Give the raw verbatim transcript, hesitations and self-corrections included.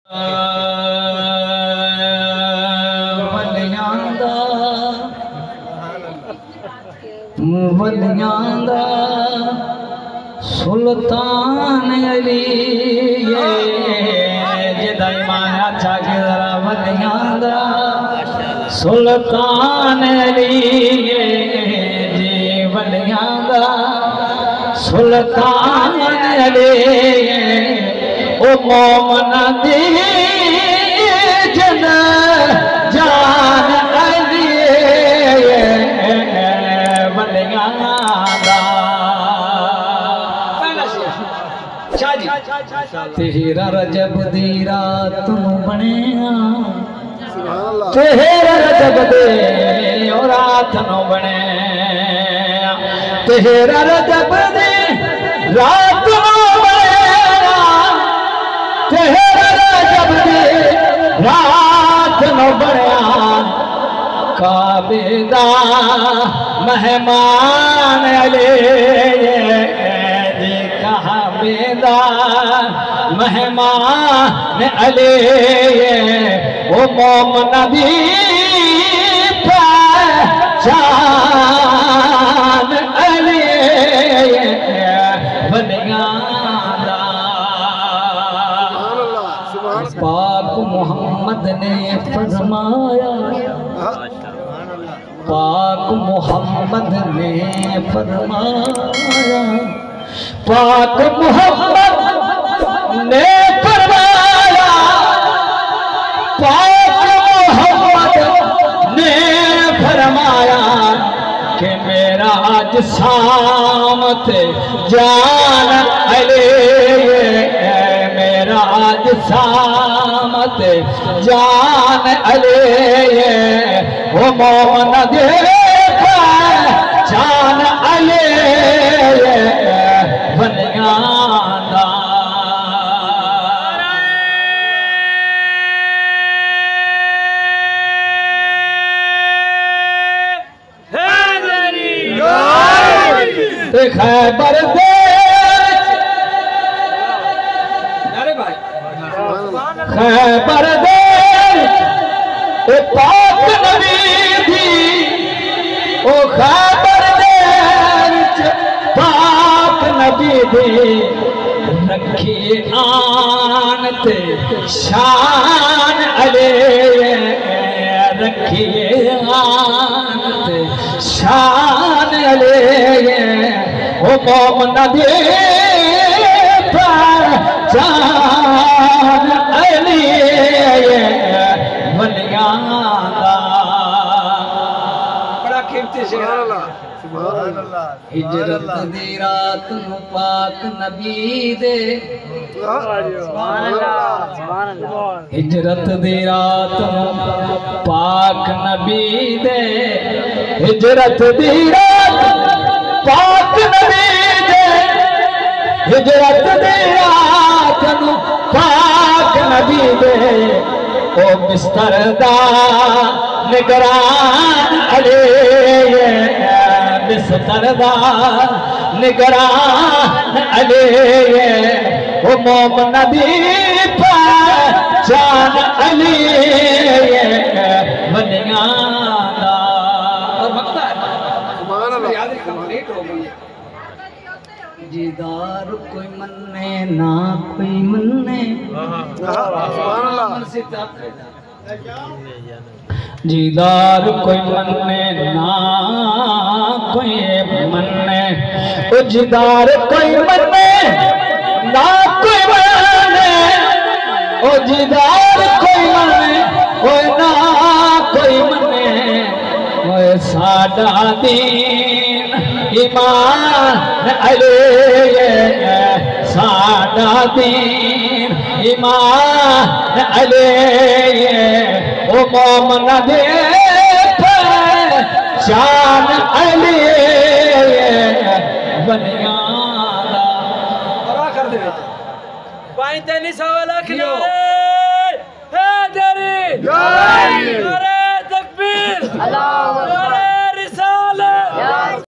ولیاں دا سلطان علی جدا ایمان اچھا کہ ذرا ولیاں دا سلطان علی جی ولیاں دا سلطان علی او مومن دی جن جان علی ولیاں دا تیرا رجب دی رات نو بنیا تیرا رجب دی رات نو بنیا تیرا رجب دی رات نو بنیا تیرا رجب دی رات نو بنیا کعبے دا مہمان علی کعبے دا مہمان علی وہ مومن دی پہچان علی ولیاں دا پاک محمد نے فرمایا پاک محمد نے فرمایا پاک محمد نے فرمایا پاک محمد نے فرمایا کہ میرا جسام تے جان علی میرا جسام تے جان علی وہ مومن دے جان علی ولیاں دا خیبر دے خیبر دے او پاک نبی دی او خیبر دے پاک نبی دی رکھی آن تے شان علی رکھی آن تے شان علی وہ مومن دی پہچان علی ولیاں دا بڑا قیمتی شعر ہجرت دی رات نو پاک نبی دے ہجرت دی رات نو پاک نبی دے ہجرت دی رات پاک نبی دے ہجرت دی رات نو پاک نبی دے او بستر دا نگران علی بستر دا نگران علی او مومن دی پہچان علی ولیاں دا اور مقتہ ہے یاد رکھنا لیٹ ہو گئی جیدار کوئی مننے نہ کوئی مننے جیدار کوئی مننے نہ کوئی مننے او جیدار کوئی مننے نہ کوئی مننے او جیدار کوئی مننے او نہ کوئی مننے او ساڈا دین ایمان علی ساڈا دین ایمان علی او مومن دے پہچان علی ولیاں دا اور آخر دے پائیں تینی سوالا کنارے حیدری نعرہ تکبیر اللہ